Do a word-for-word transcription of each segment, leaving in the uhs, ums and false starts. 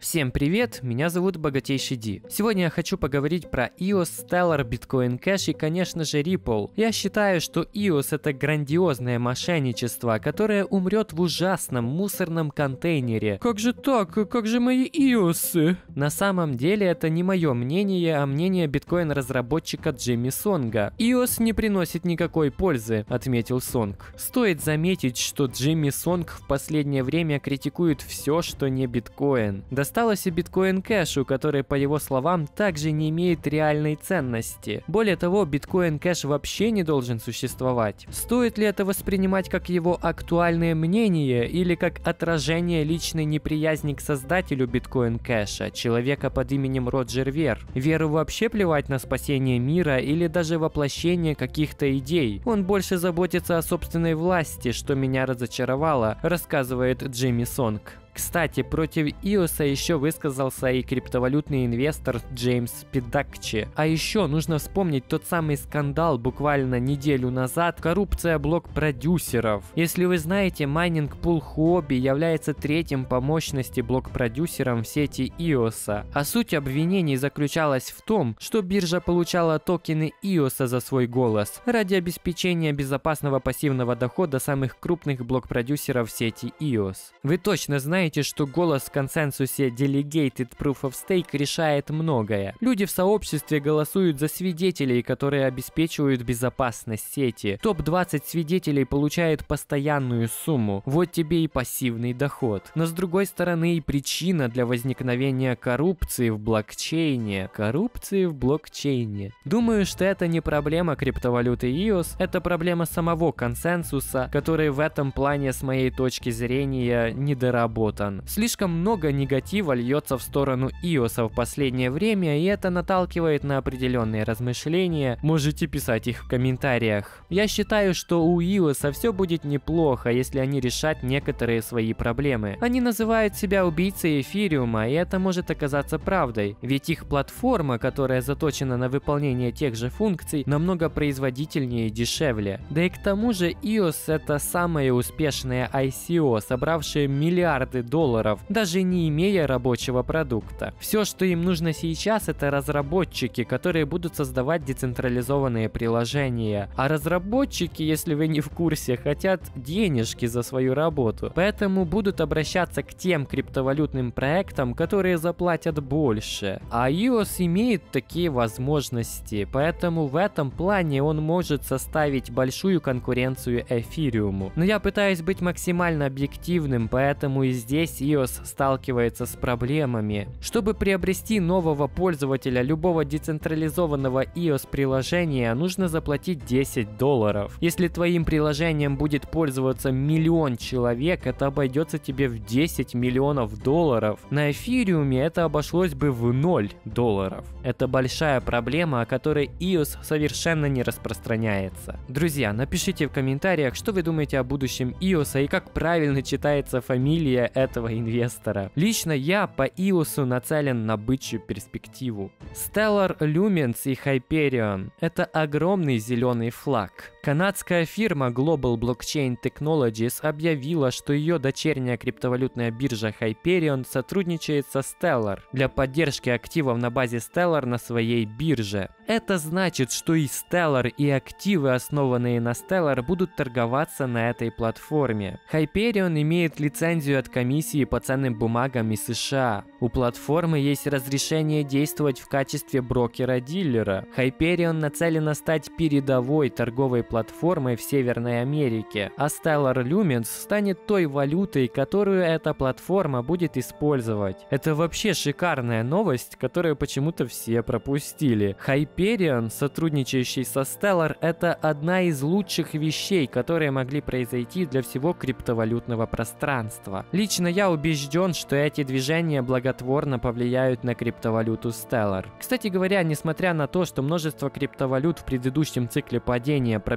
Всем привет, меня зовут Богатейший Ди. Сегодня я хочу поговорить про и о эс, Stellar, Bitcoin Cash и, конечно же, Ripple. Я считаю, что и о эс это грандиозное мошенничество, которое умрет в ужасном мусорном контейнере. Как же так? Как же мои и о эсы? На самом деле это не мое мнение, а мнение биткоин-разработчика Джимми Сонга. и о эс не приносит никакой пользы, отметил Сонг. Стоит заметить, что Джимми Сонг в последнее время критикует все, что не биткоин. Досталось и Bitcoin Cash, который, по его словам, также не имеет реальной ценности. Более того, Bitcoin Cash вообще не должен существовать. Стоит ли это воспринимать как его актуальное мнение или как отражение личной неприязни к создателю Bitcoin Cash, человека под именем Роджер Вер? Веру вообще плевать на спасение мира или даже воплощение каких-то идей. Он больше заботится о собственной власти, что меня разочаровало, рассказывает Джимми Сонг. Кстати, против и о эс еще высказался и криптовалютный инвестор Джеймс Пидакчи. А еще нужно вспомнить тот самый скандал буквально неделю назад, коррупция блок-продюсеров. Если вы знаете, майнинг пул Huobi является третьим по мощности блок-продюсером в сети и о эс. А суть обвинений заключалась в том, что биржа получала токены и о эс за свой голос ради обеспечения безопасного пассивного дохода самых крупных блок-продюсеров в сети и о эс. Вы точно знаете, что голос в консенсусе Delegated Proof of Stake решает многое. Люди в сообществе голосуют за свидетелей, которые обеспечивают безопасность сети. топ двадцать свидетелей получает постоянную сумму. Вот тебе и пассивный доход. Но с другой стороны и причина для возникновения коррупции в блокчейне. Коррупции в блокчейне. Думаю, что это не проблема криптовалюты и о эс, это проблема самого консенсуса, который в этом плане с моей точки зрения недоработан. Слишком много негатива льется в сторону и о эс в последнее время, и это наталкивает на определенные размышления. Можете писать их в комментариях. Я считаю, что у и о эс все будет неплохо, если они решат некоторые свои проблемы. Они называют себя убийцей эфириума, и это может оказаться правдой. Ведь их платформа, которая заточена на выполнение тех же функций, намного производительнее и дешевле. Да и к тому же и о эс это самое успешное ай си о, собравшее миллиарды долларов, даже не имея рабочего продукта. Все, что им нужно сейчас, это разработчики, которые будут создавать децентрализованные приложения. А разработчики, если вы не в курсе, хотят денежки за свою работу. Поэтому будут обращаться к тем криптовалютным проектам, которые заплатят больше. А и о эс имеет такие возможности, поэтому в этом плане он может составить большую конкуренцию эфириуму. Но я пытаюсь быть максимально объективным, поэтому и здесь Здесь и о эс сталкивается с проблемами. Чтобы приобрести нового пользователя любого децентрализованного и о эс приложения, нужно заплатить десять долларов. Если твоим приложением будет пользоваться миллион человек, это обойдется тебе в десять миллионов долларов. На эфириуме это обошлось бы в ноль долларов. Это большая проблема, о которой и о эс совершенно не распространяется. Друзья, напишите в комментариях, что вы думаете о будущем и о эс и как правильно читается фамилия этого инвестора. Лично я по и о эс нацелен на бычью перспективу. Stellar Lumens и Hyperion – это огромный зеленый флаг. Канадская фирма Global Blockchain Technologies объявила, что ее дочерняя криптовалютная биржа Hyperion сотрудничает со Stellar для поддержки активов на базе Stellar на своей бирже. Это значит, что и Stellar, и активы, основанные на Stellar, будут торговаться на этой платформе. Hyperion имеет лицензию от комиссии по ценным бумагам из США. У платформы есть разрешение действовать в качестве брокера-дилера. Hyperion нацелена стать передовой торговой платформой в Северной Америке, а Stellar Lumens станет той валютой, которую эта платформа будет использовать. Это вообще шикарная новость, которую почему-то все пропустили. Hyperion, сотрудничающий со Stellar, это одна из лучших вещей, которые могли произойти для всего криптовалютного пространства. Лично я убежден, что эти движения благотворно повлияют на криптовалюту Stellar. Кстати говоря, несмотря на то, что множество криптовалют в предыдущем цикле падения пробивали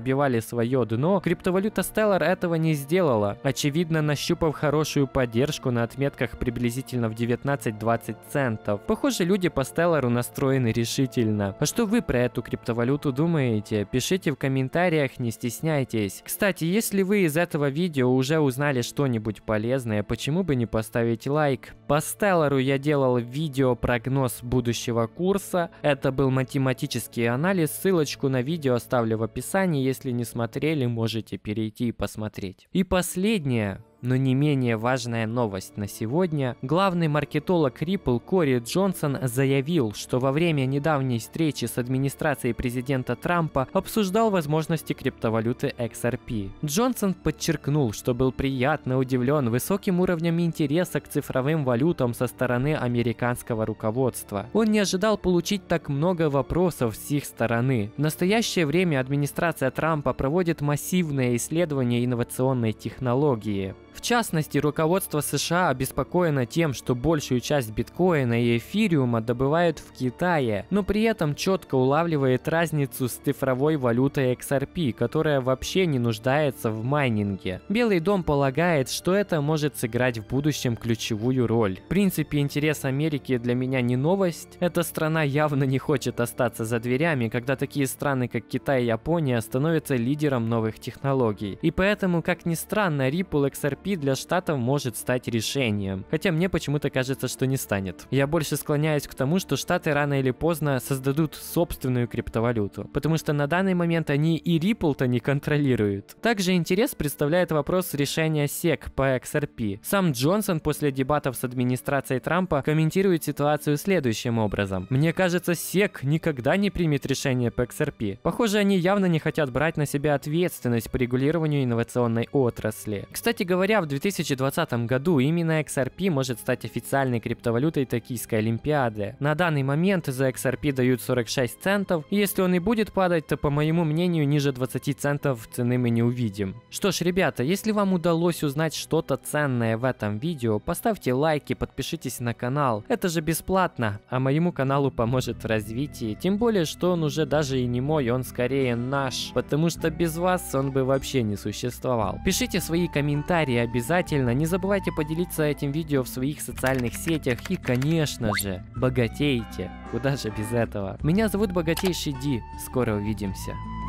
пробивали свое дно, криптовалюта Stellar этого не сделала, очевидно нащупав хорошую поддержку на отметках приблизительно в девятнадцать-двадцать центов. Похоже, люди по Stellar настроены решительно. А что вы про эту криптовалюту думаете? Пишите в комментариях, не стесняйтесь. Кстати, если вы из этого видео уже узнали что-нибудь полезное, почему бы не поставить лайк? По Stellar я делал видео прогноз будущего курса. Это был математический анализ. Ссылочку на видео оставлю в описании. Если не смотрели, можете перейти и посмотреть. И последнее, но не менее важная новость на сегодня. Главный маркетолог Ripple Кори Джонсон заявил, что во время недавней встречи с администрацией президента Трампа обсуждал возможности криптовалюты икс ар пи. Джонсон подчеркнул, что был приятно удивлен высоким уровнем интереса к цифровым валютам со стороны американского руководства. Он не ожидал получить так много вопросов с их стороны. В настоящее время администрация Трампа проводит массивное исследование инновационной технологии. В частности, руководство США обеспокоено тем, что большую часть биткоина и эфириума добывают в Китае, но при этом четко улавливает разницу с цифровой валютой икс ар пи, которая вообще не нуждается в майнинге. Белый дом полагает, что это может сыграть в будущем ключевую роль. В принципе, интерес Америки для меня не новость. Эта страна явно не хочет остаться за дверями, когда такие страны, как Китай и Япония, становятся лидером новых технологий. И поэтому, как ни странно, Ripple икс ар пи для штатов может стать решением. Хотя мне почему-то кажется, что не станет. Я больше склоняюсь к тому, что штаты рано или поздно создадут собственную криптовалюту. Потому что на данный момент они и Ripple-то не контролируют. Также интерес представляет вопрос решения сек по икс ар пи. Сам Джонсон после дебатов с администрацией Трампа комментирует ситуацию следующим образом. Мне кажется, сек никогда не примет решение по икс ар пи. Похоже, они явно не хотят брать на себя ответственность по регулированию инновационной отрасли. Кстати говоря, в две тысячи двадцатом году именно икс ар пи может стать официальной криптовалютой Токийской Олимпиады. На данный момент за икс ар пи дают сорок шесть центов, и если он и будет падать, то, по моему мнению, ниже двадцати центов цены мы не увидим. Что ж, ребята, если вам удалось узнать что-то ценное в этом видео, поставьте лайки, подпишитесь на канал. Это же бесплатно, а моему каналу поможет в развитии. Тем более, что он уже даже и не мой, он скорее наш, потому что без вас он бы вообще не существовал. Пишите свои комментарии обязательно, не забывайте поделиться этим видео в своих социальных сетях и, конечно же, богатейте. Куда же без этого? Меня зовут Богатейший Ди, скоро увидимся.